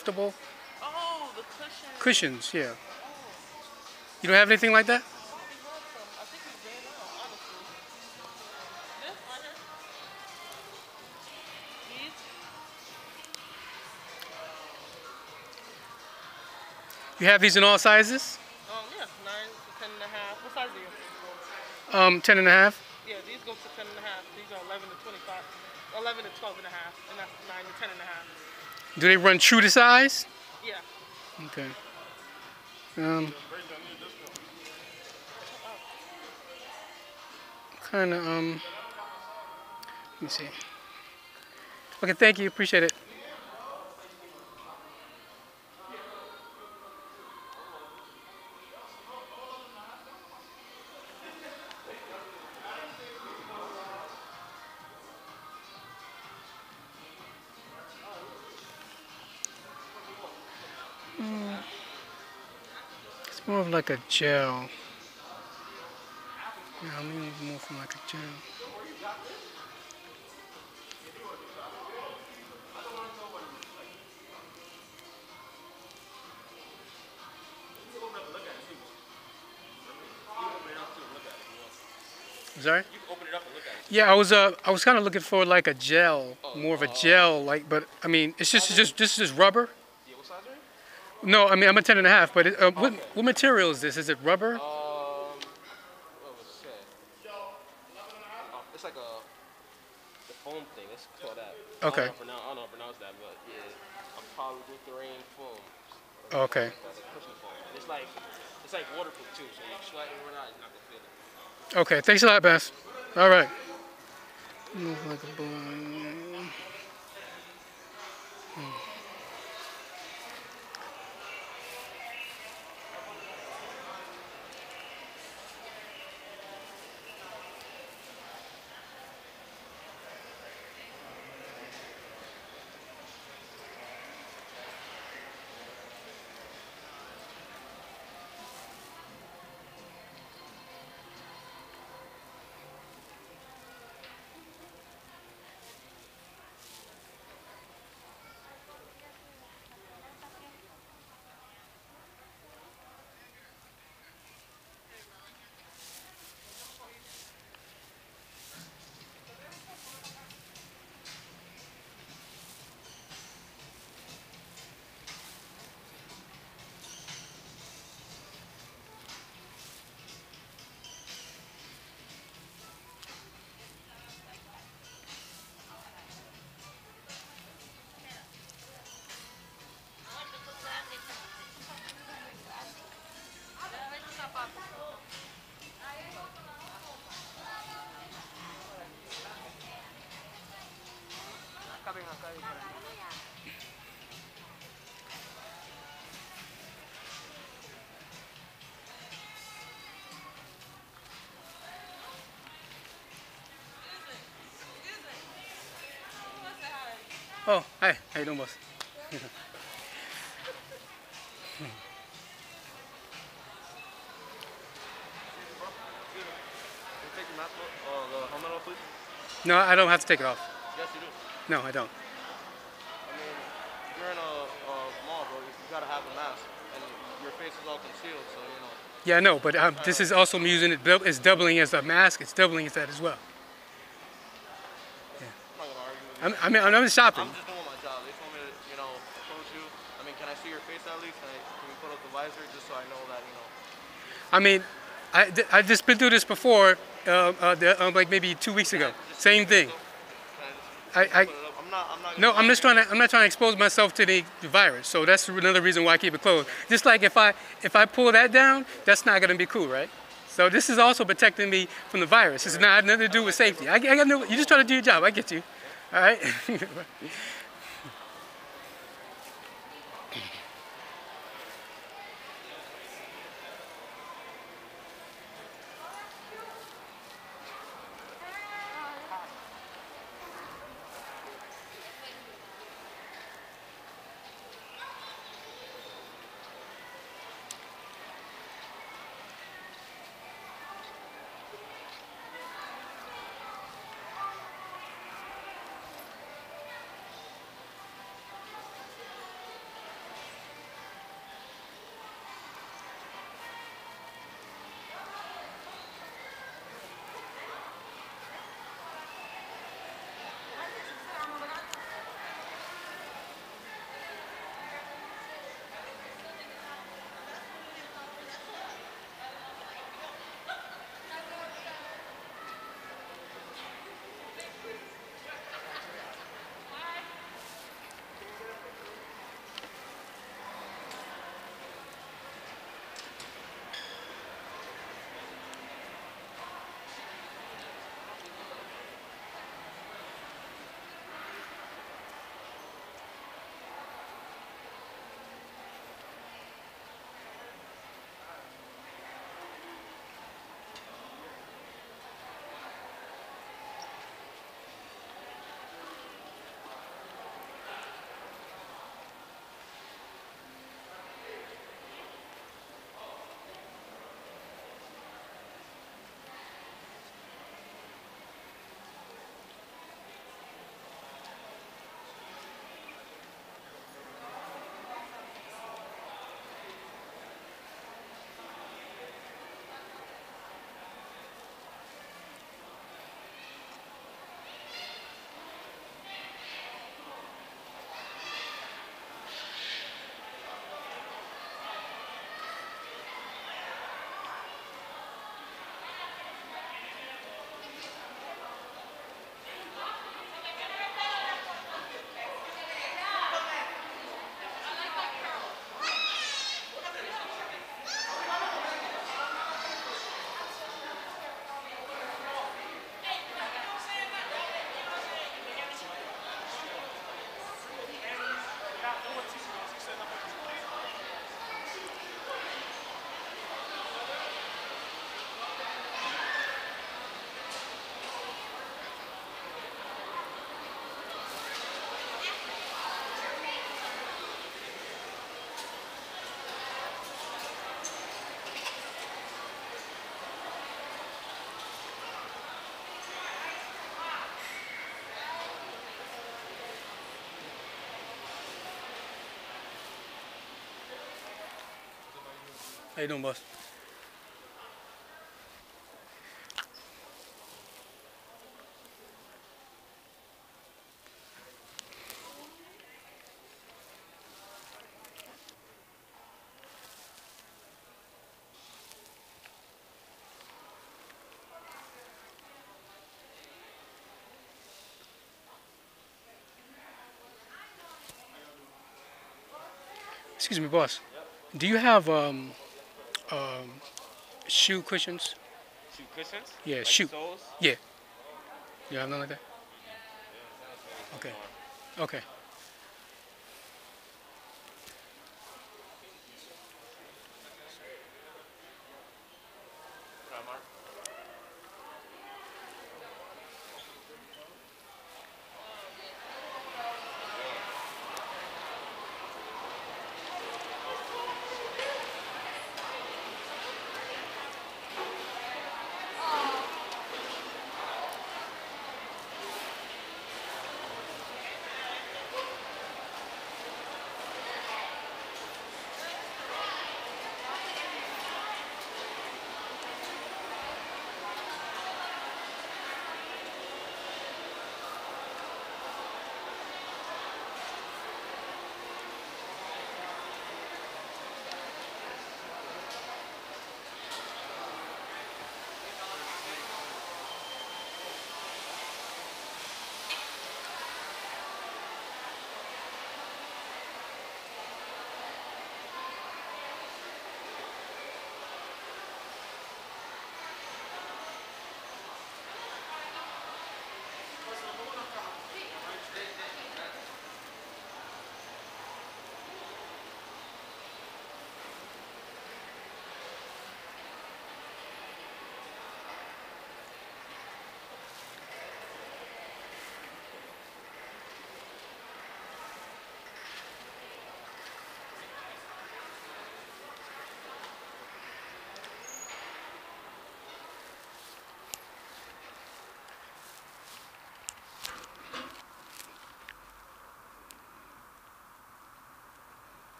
Comfortable Oh, the cushion. cushions. Yeah. You don't have anything like that? I think it's ran out, honestly. This right here. These. You have these in all sizes? Yeah, 9 to 10 and a half. What size are you? 10 and a half. Yeah, these go to 10 and a half. These are 11 to 25. 11 to 12 and a half. And that's 9 to 10 and a half. Do they run true to size? Yeah. Okay. Kind of, let me see. Okay, thank you. Appreciate it. It's more of like a gel. Yeah, I mean, it's more from like a gel. Sorry? You can open it up and look at it. Yeah, I was kind of looking for like a gel, more of a gel, like, but I mean, it's just this is just rubber. Yeah, what size are you? No, I mean I'm a 10 and a half, but what material is this? Is it rubber? What was it? It's like the foam thing. Let's call that. Okay. I don't know how to pronounce that, but yeah, a polyurethane foam. Okay. That's a cushion foam. And it's like waterproof too, so you sweat and whatnot, it's not gonna feel it. Okay, thanks a lot, Bass. All right. Move like a boy. Oh, hi. How you doing, boss? Can you take your mask off, the helmet off, please? No, I don't have to take it off. Yes, you do. No, I don't. I mean, if you're in a mall, bro, you gotta have a mask, and your face is all concealed, so you know. Yeah, I know, but this is also me using it. It's doubling as a mask. It's doubling as that as well. I'm not gonna argue with you. I mean, I'm just shopping. I'm just doing my job. They told me to, you know, approach you. I mean, can I see your face at least? Can we put up the visor just so I know that, you know? I mean, I just been through this before, like maybe 2 weeks ago. Same thing. Can I just I put it up? I'm not no, I'm not trying to expose myself to the virus. So that's another reason why I keep it closed. Just like if I pull that down, that's not gonna be cool, right? So this is also protecting me from the virus. It's not nothing to do with safety. I got no. You just trying to do your job. I get you. All right. How you doing, boss? Excuse me, boss. Do you have shoe cushions? Shoe cushions? Yeah, Like shoe. soles? Yeah. You have nothing like that? Okay. Okay.